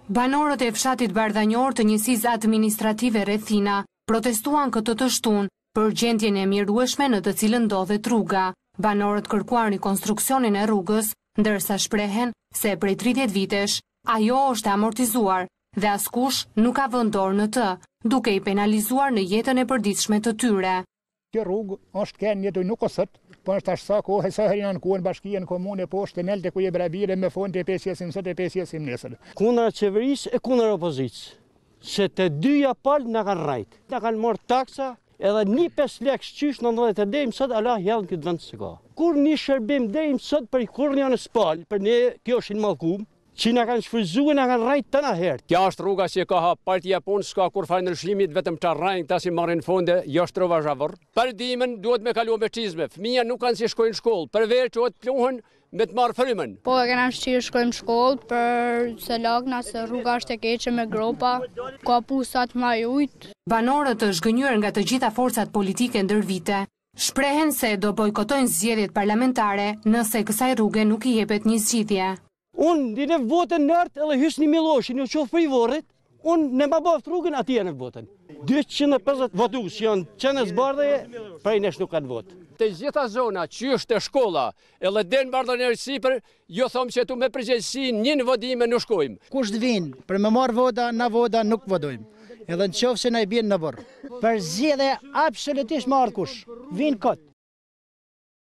Banorët e fshatit Bardhanjor të njësisë administrative Rethina protestuan këtë të shtunë për gjendjen e mjerueshme në të cilën ndodhet rruga. Banorët kërkuan rikonstruksionin e rrugës, ndërsa shprehen se prej 30 vitesh ajo është amortizuar dhe askush nuk ka vënë dorë në të, duke i penalizuar në jetën e përditshme të tyre. Kjo rrugë është kënë një të nuk osët, po është ashtë sa kohë, sa herina në kohën bashkien, komune, poshtë, nelte ku je brabire me fond të pesjesim sot e pesjesim nesër. Kundra qeverisë e kundra opozicës, se të dyja palë në kanë rajtë. Në kanë morë taksa, edhe një 5 lekë shqysh në ndodhet e dejmë sot, Allah jelën këtë vend së ka. Kur një shërbim dejmë sot për kur një në spalë, për ne kjo është në malkum, që në kanë shfryzuar, në kanë rajtë të në herë. Kja është rruga që ka ha partia punë, s'ka kur farë ndryshimit, vetëm që rajnë këta si marrin fonde, jo është rruga zhavër. Për dimën duhet me kalu me qizme, fëmija nuk kanë si shkojnë shkollë, përveç që o të pluhen me të marë frymen. Po e kena shqirë shkojmë shkollë, për se lagna se rruga është e keqe me gropa, ka pusat ma ujtë. Banorët të zhgënjur nga të gjitha forcat politike ndër vite, shprehen se do bojkotojnë zgjedhjet parlamentare nëse kësaj rruge nuk i jepet një zgjidhje. Unë di në votën nërtë edhe hysë një Miloshin, në qofë për i vorrit, unë në ma bëftë rrugën atje në votën. 250 votus janë qenës bardhe, prej nesh nuk kanë votë. Të gjitha zona që është e shkolla, edhe den Bardhanjor sipër, jo thomë që tu me përgjegjësi një vodime në shkojmë. Kush të vinë, për me marë voda, na voda nuk vodojmë. Edhe në qofë se na i bjenë në bërë. Për zgjedhje absolutisht marë kush, vinë këtë.